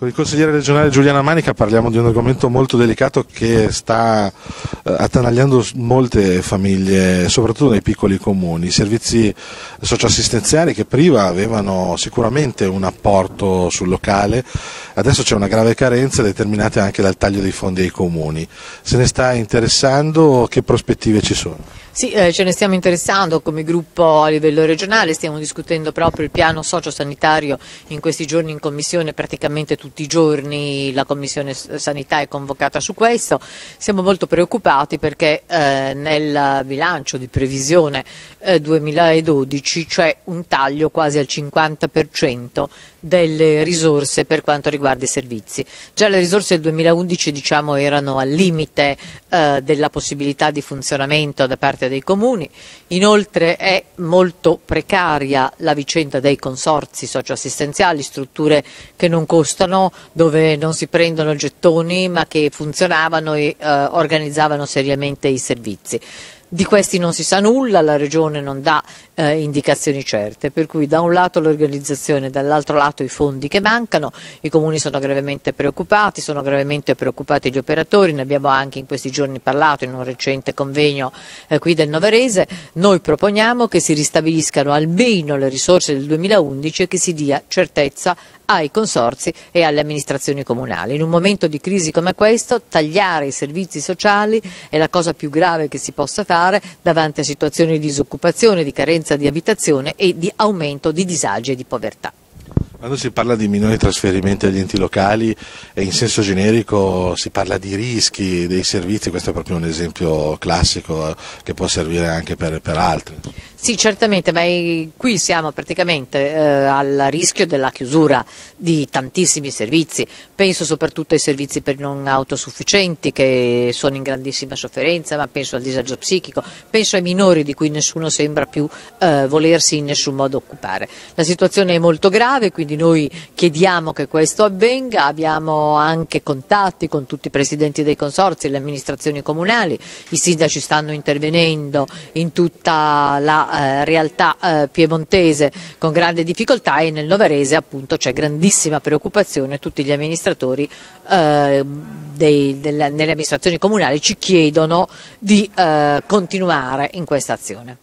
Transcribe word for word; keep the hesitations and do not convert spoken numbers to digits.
Con il consigliere regionale Giuliana Manica parliamo di un argomento molto delicato che sta eh, attanagliando molte famiglie, soprattutto nei piccoli comuni. I servizi socioassistenziali che prima avevano sicuramente un apporto sul locale, adesso c'è una grave carenza determinata anche dal taglio dei fondi ai comuni. Se ne sta interessando? Che prospettive ci sono? Sì, eh, ce ne stiamo interessando come gruppo a livello regionale, stiamo discutendo proprio il piano sociosanitario in questi giorni in commissione, praticamente tutti i giorni la commissione sanità è convocata su questo. Siamo molto preoccupati perché eh, nel bilancio di previsione eh, duemiladodici c'è un taglio quasi al cinquanta per cento delle risorse per quanto riguarda i servizi. Già le risorse del duemilaundici diciamo, erano al limite eh, della possibilità di funzionamento da parte dei comuni, inoltre è molto precaria la vicenda dei consorzi socioassistenziali, strutture che non costano, dove non si prendono gettoni ma che funzionavano e eh, organizzavano seriamente i servizi. Di questi non si sa nulla, la Regione non dà eh, indicazioni certe, per cui da un lato l'organizzazione, dall'altro lato i fondi che mancano, i comuni sono gravemente preoccupati, sono gravemente preoccupati gli operatori, ne abbiamo anche in questi giorni parlato in un recente convegno eh, qui del Novarese. Noi proponiamo che si ristabiliscano almeno le risorse del duemilaundici e che si dia certezza ai consorzi e alle amministrazioni comunali. In un momento di crisi come questo, tagliare i servizi sociali è la cosa più grave che si possa fare davanti a situazioni di disoccupazione, di carenza di abitazione e di aumento di disagi e di povertà. Quando si parla di minori trasferimenti agli enti locali e in senso generico si parla di rischi dei servizi, questo è proprio un esempio classico che può servire anche per, per altri. Sì, certamente, ma qui siamo praticamente eh, al rischio della chiusura di tantissimi servizi, penso soprattutto ai servizi per non autosufficienti che sono in grandissima sofferenza, ma penso al disagio psichico, penso ai minori di cui nessuno sembra più eh, volersi in nessun modo occupare. La situazione è molto grave, quindi noi chiediamo che questo avvenga, abbiamo anche contatti con tutti i presidenti dei consorzi, le amministrazioni comunali, i sindaci stanno intervenendo in tutta la Eh, realtà eh, piemontese con grande difficoltà e nel Novarese appunto c'è grandissima preoccupazione, tutti gli amministratori eh, dei, delle, nelle amministrazioni comunali ci chiedono di eh, continuare in questa azione.